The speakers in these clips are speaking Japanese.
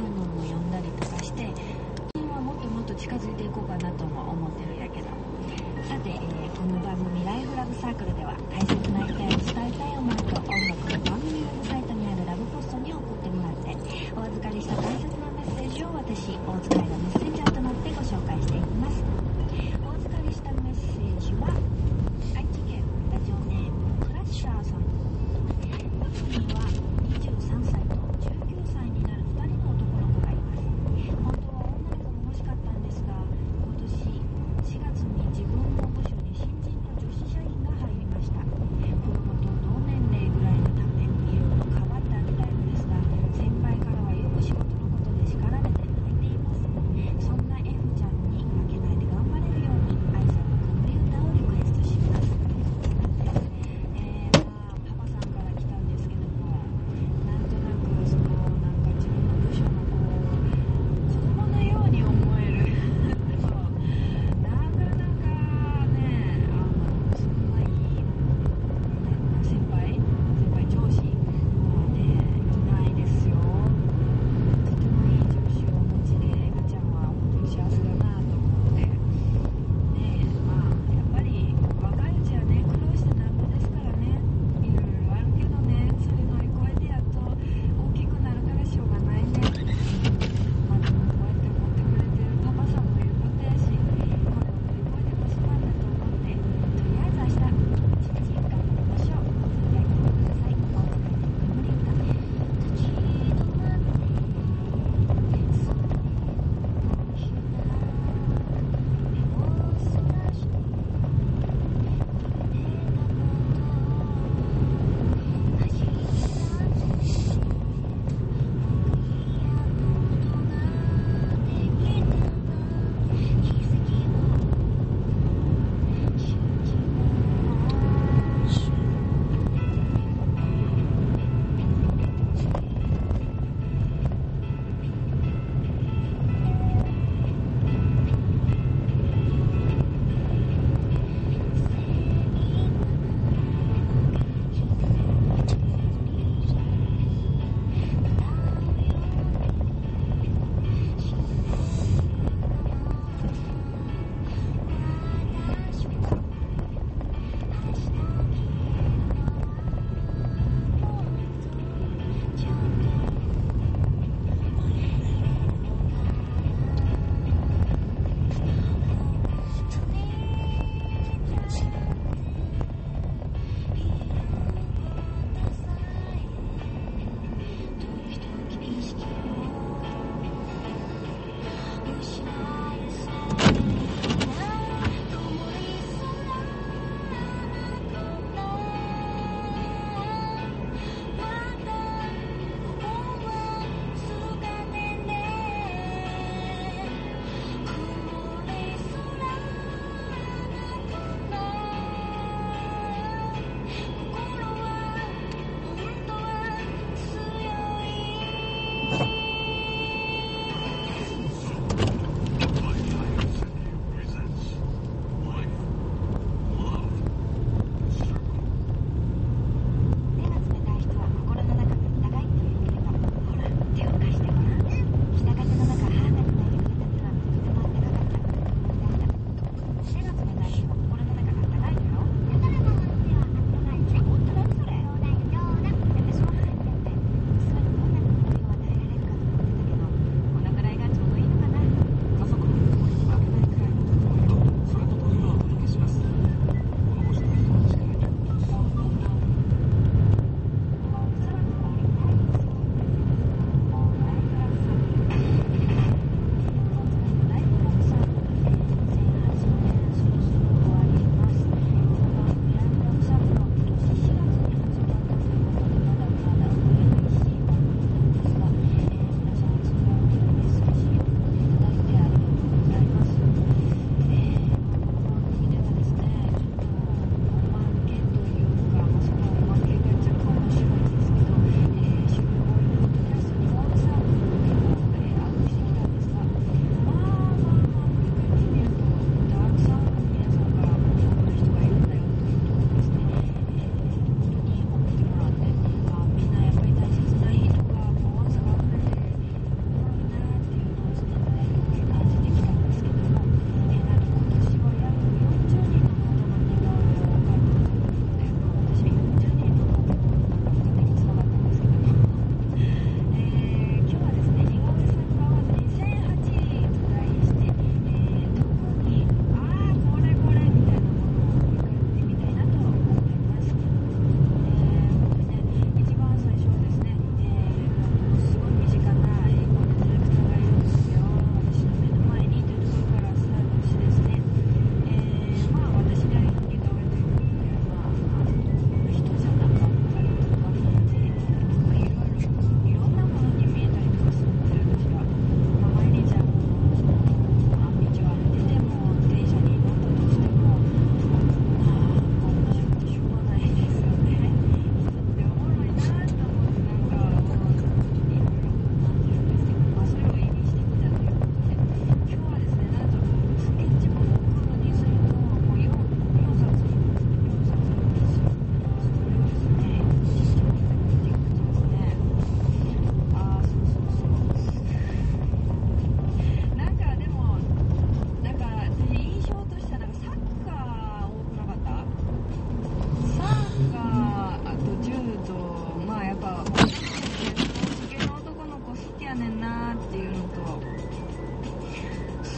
のも読んだりとかしてはもっともっと近づいていこうかなとも思ってるんやけど、さて、この番組ライフラブサークルでは大切な人へ伝えたい思いと音楽を番組ウェブサイトにあるラブポストに送ってもらって、お預かりした大切なメッセージを私大塚愛がメッセンジャーとなってご紹介していきます。お預かりしたメッセージは愛知県ラジオネームクラッシャーさん。僕には23歳と19歳になる2人の男の子がいます。本当は女の子も欲しかったんですが、今年4月に自分の部署に新人の女子社員が入りました。子供と同年齢ぐらいのためいろいろ変わったみたいのですが、先輩からはよく仕事のことで叱られて泣いています。そんな F ちゃんに負けないで頑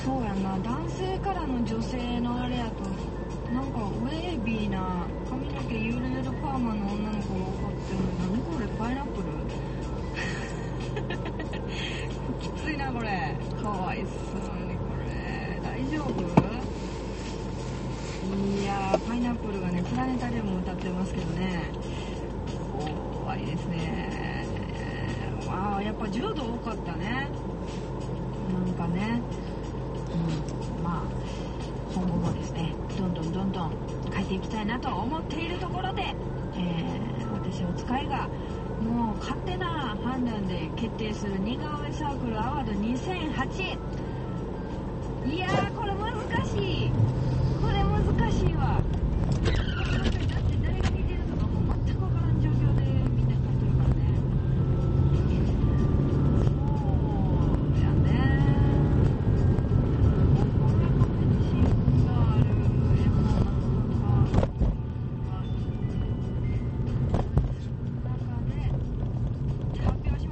そうやな、男性からの女性のあれやとなんかウェービーな髪の毛ゆるゆるパーマの女の子が怒ってるの。何これ、パイナップルきついなこれ、かわいそうに。これ大丈夫？いやー、パイナップルがね、プラネタリウム歌ってますけどね、怖いですね。ああ、やっぱ10度多かったね、なんかね。まあ今後もですね、どんどん変えていきたいなと思っているところで、私お使いがもう勝手な判断で決定する似顔絵サークルアワード2008。いやー、これ難しい、これ難しいわ。だって誰が似てるとかもう全く分からん状況でみんな書いてるからね。そうやね。これまでに自信がある絵もなかなか中で発表します。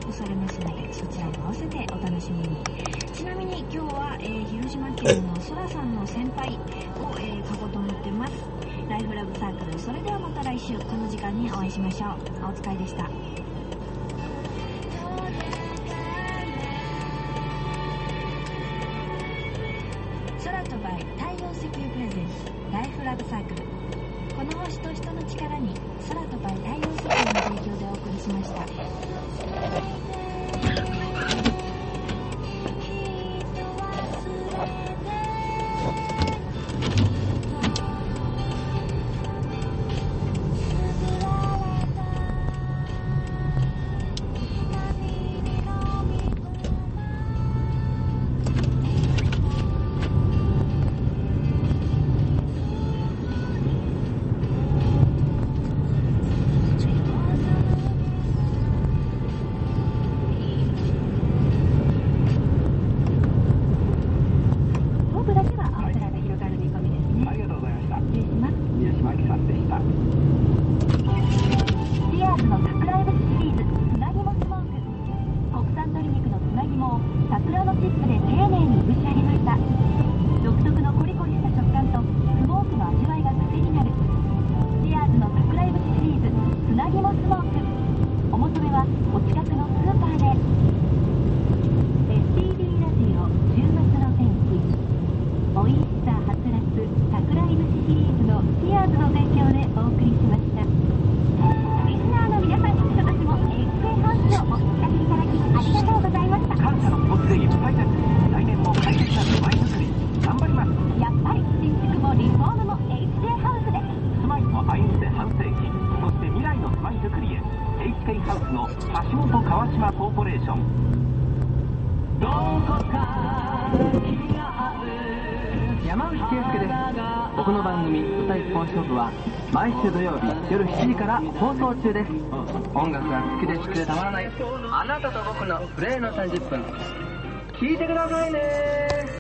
恐れますので、そちらに合わせてお楽しみに。ちなみに今日は、広島県のそらさんの先輩を、書こうと思ってます。ライフラブサークル、それではまた来週この時間にお会いしましょう。お疲れでした。空飛ばい太陽石油プレゼンツライフラブサークル。この星と人の力に空飛ばい太陽石油の提供でお送りしました。桜のチップで丁寧に蒸し上げました。独特のコリコリした食感とスモークの味わいが癖になるシアーズの桜いぶしシリーズつなぎもスモーク。お求めはお近くのスーパーで。 STB ラジオ週末の天気。おいしさはつらつ桜いぶしシリーズのシアーズの提供でお送りしました。リスナーの皆さん、今年も XA ハウスをお聞かせいただきありがとうございました。 感謝の気持ちでいっぱいです。来年も快適な住まいづくり頑張ります。 やっぱり新築もリフォームも HJ ハウスで。 住まいを歩んで半世紀、そして未来の住まいづくりへ。 HK ハウスの橋本川島コーポレーション。どこか気が合う。山内圭介です。僕の番組歌一本勝負は毎週土曜日夜7時から放送中です。音楽が好きで好きでたまらないあなたと僕のプレーの30分聞いてくださいね。